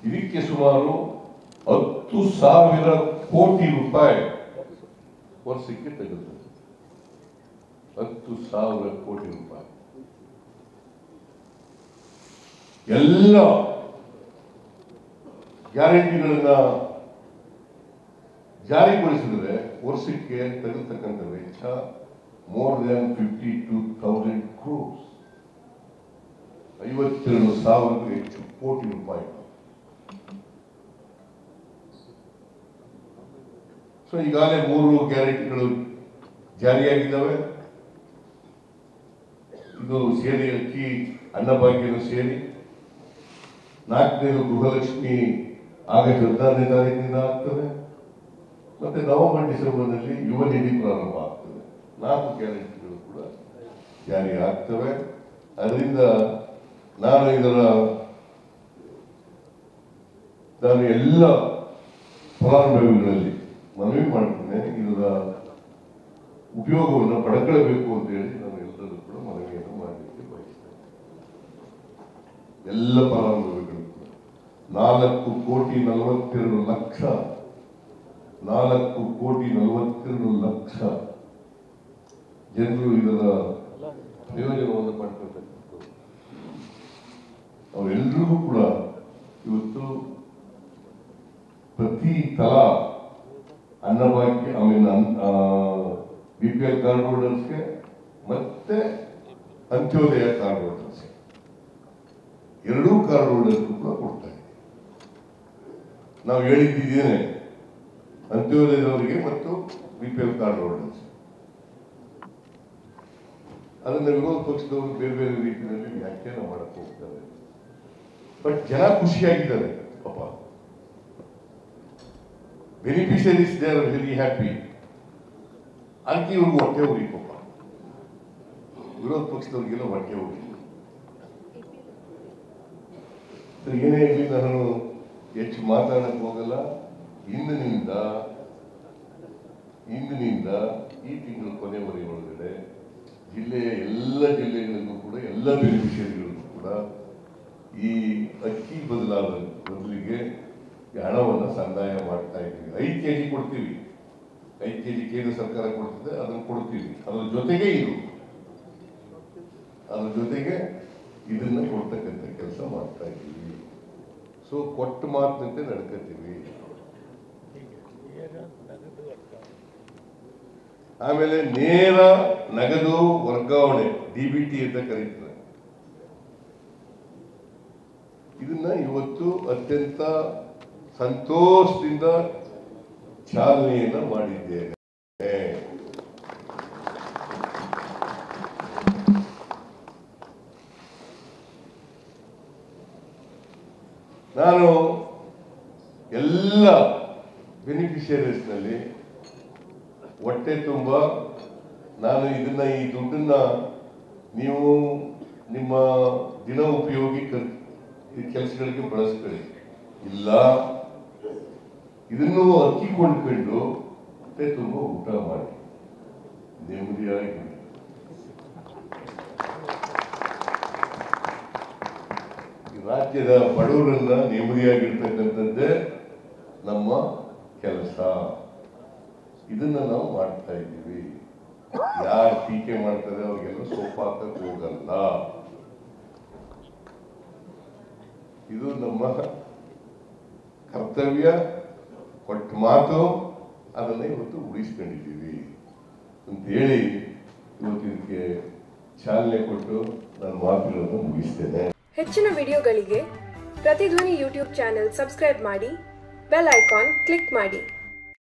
ಇದಕ್ಕೆ ಸುಮಾರು 10,000 ಕೋಟಿ ರೂಪಾಯಿ ವರ್ಷಕ್ಕೆ ತೆಗೆದುಕೊಳ್ಳಿ. 10,000 ಕೋಟಿ ರೂಪಾಯಿ ಎಲ್ಲ ಗ್ಯಾರಂಟಿಗಳನ್ನ ಜಾರಿಗೊಳಿಸಿದರೆ ವರ್ಷಕ್ಕೆ ತೆಗೆದುತಕ್ಕಂಥ ವೆಚ್ಚ more than 52,000 crores. 52,000 ಹೆಚ್ಚು ಕೋಟಿ ರೂಪಾಯಿ. ಸೊ ಈಗಾಗಲೇ 3 ಗ್ಯಾರಂಟಿಗಳು ಜಾರಿಯಾಗಿದ್ದಾವೆ. ಇದು ಸೇರಿ ಅಕ್ಕಿ ಅನ್ನಭಾಗ್ಯನು ಸೇರಿ 4ನೇದು ಗೃಹಲಕ್ಷ್ಮಿ ಆಗಸ್ಟ್ 14ನೇ ತಾರೀಕಿನಿಂದ ಆಗ್ತದೆ. ಮತ್ತೆ ನವೆಂಬರ್ ಡಿಸೆಂಬರ್ನಲ್ಲಿ ಯುವ ನಿಧಿ ಪ್ರಾರಂಭ ಆಗ್ತದೆ. 4 ಗ್ಯಾರಂಟಿಗಳು ಕೂಡ ಜಾರಿ ಆಗ್ತವೆ. ಅದರಿಂದ ನಾನು ಎಲ್ಲ ಫಲಾನುಭವಿಗಳಲ್ಲಿ ಮನವಿ ಮಾಡ್ತೇನೆ, ಇದರ ಉಪಯೋಗವನ್ನು ಪಡ್ಕೊಳ್ಬೇಕು ಅಂತ ಹೇಳಿ ನಾನು ಎಲ್ಲರೂ ಕೂಡ ಮನವಿಯನ್ನು ಮಾಡಲಿಕ್ಕೆ ಬಯಸ್ತೇನೆ. ಎಲ್ಲ ಫಲಾನುಭವಿಗಳು ಕೂಡ 4,42,00,000 ಜನರು ಇದರ ಪ್ರಯೋಜನವನ್ನು ಪಡ್ಕೊಳ್ತಕ್ಕಂಥದ್ದು. ಅವರೆಲ್ಲರಿಗೂ ಕೂಡ ಇವತ್ತು ಪ್ರತಿ ತಲಾ ಅನ್ನಭಾಗ್ಯ BPL ಕಾರ್ಡ್ ಹೋಲ್ಡರ್ಸ್ಗೆ ಮತ್ತೆ ಅಂತ್ಯೋದಯ ಕಾರ್ಡ್ ಹೋಲ್ಡರ್ಸ್ಗೆ 2 ಕಾರ್ಡ್ ಹೋಲ್ಡರ್ಸ್ಗೂ ಕೂಡ ಕೊಡ್ತಾ ಇದ್ದೀವಿ. ನಾವು ಹೇಳಿದ್ದೇನೆ ಅಂತ್ಯೋದಯದವರಿಗೆ ಮತ್ತು BPL ಕಾರ್ಡ್ ಹೋಲ್ಡರ್ಸ್. ಅದನ್ನ ವಿರೋಧ ಪಕ್ಷದವರು ಬೇರೆ ಬೇರೆ ರೀತಿಯಲ್ಲಿ ವ್ಯಾಖ್ಯಾನ ಮಾಡಕ್ಕೆ ಹೋಗ್ತಾರೆ. ಬಟ್ ಜನ ಖುಷಿಯಾಗಿದ್ದಾರೆ ಪಾಪ. Beneficiaries they are very happy. ಅದಕ್ಕೆ ಇವ್ರಿಗೆ ಹೊಟ್ಟೆ ಉರಿ ಪಾಪ. ವಿರೋಧ ಪಕ್ಷದವ್ರಿಗೆಲ್ಲ ಹೊಟ್ಟೆ ಉರಿ. ಏನೇ ಇರಲಿ, ನಾನು ಹೆಚ್ಚು ಮಾತಾಡಕ್ಕೆ ಹೋಗಲ್ಲ. ಇಂದಿನಿಂದ ಈ ತಿಂಗಳ ಕೊನೆವರೆಗೆ ಒಳಗಡೆ ಜಿಲ್ಲೆಯ ಎಲ್ಲ ಜಿಲ್ಲೆಗಳಿಗೂ ಕೂಡ ಎಲ್ಲ ಬೆನಿಫಿಷರಿಗಳಿಗೂ ಕೂಡ ಈ ಅಕ್ಕಿ ಬದಲಿಗೆ ಹಣವನ್ನು ಸಂದಾಯ ಮಾಡ್ತಾ ಇದ್ದೀವಿ. 5 kg ಕೊಡ್ತೀವಿ. 5 kg ಕೇಂದ್ರ ಸರ್ಕಾರ ಕೊಡ್ತಿದೆ, ಅದನ್ನು ಕೊಡ್ತೀವಿ. ಅದರ ಜೊತೆಗೆ ಇದನ್ನ ಕೊಡ್ತಕ್ಕಂಥ ಕೆಲಸ ಮಾಡ್ತಾ ಇದ್ದೀವಿ. ಸೊ ಕೊಟ್ಟ ಮಾತಿನಂತೆ ನಡ್ಕೊತೀವಿ. ಆಮೇಲೆ ನೇರ ನಗದು ವರ್ಗಾವಣೆ DBT ಅಂತ ಕರೀತಾರೆ. ಇದನ್ನ ಇವತ್ತು ಅತ್ಯಂತ ಸಂತೋಷದಿಂದ ಚಾಲನೆಯನ್ನ ಮಾಡಿದ್ದೇನೆ. ನಾನು ಎಲ್ಲ ಬೆನಿಫಿಷರೀಸ್ನಲ್ಲಿ ಹೊಟ್ಟೆ ತುಂಬ ನಾನು ಈ ದುಡ್ಡನ್ನ ನೀವು ನಿಮ್ಮ ದಿನ ಉಪಯೋಗಿ ಕೆಲಸಗಳಿಗೆ ಬಳಸ್ಕೊಳ್ಳಿ. ಇಲ್ಲ ಇದನ್ನು ಅಕ್ಕಿ ಕೊಂಡ್ಕೊಂಡು ಹೊಟ್ಟೆ ತುಂಬ ಊಟ ಮಾಡಿ ನೆಮ್ಮದಿಯಾಗಿ. ಈ ರಾಜ್ಯದ ಬಡವರನ್ನ ನೆಮ್ಮದಿಯಾಗಿರ್ತಕ್ಕಂಥದ್ದೇ ನಮ್ಮ ಕೆಲಸ. ಇದನ್ನ ನಾವು ಮಾಡ್ತಾ ಇದ್ದೀವಿ. ಯಾರು ಟೀಕೆ ಮಾಡ್ತಾರೆ ಅವ್ರಿಗೆಲ್ಲ ಸೋಪ್ ಹಾಕಕ್ಕೆ ಹೋಗಲ್ಲ. ಇದು ನಮ್ಮ ಕರ್ತವ್ಯ. ಕೊಟ್ಟ ಮಾತು ಅದನ್ನ ಇವತ್ತು ಉಳಿಸ್ಕೊಂಡಿದ್ದೀವಿ ಅಂತ ಹೇಳಿ ಇವತ್ತು ಇದಕ್ಕೆ ಚಾಲನೆ ಕೊಟ್ಟು ನಾನು ಮಾತುಗಳನ್ನು ಮುಗಿಸ್ತೇನೆ. ಹೆಚ್ಚಿನ ವಿಡಿಯೋಗಳಿಗೆ ಪ್ರತಿಧ್ವನಿ ಯೂಟ್ಯೂಬ್ ಚಾನೆಲ್ ಸಬ್ಸ್ಕ್ರೈಬ್ ಮಾಡಿ, ಬೆಲ್ ಐಕಾನ್ ಕ್ಲಿಕ್ ಮಾಡಿ.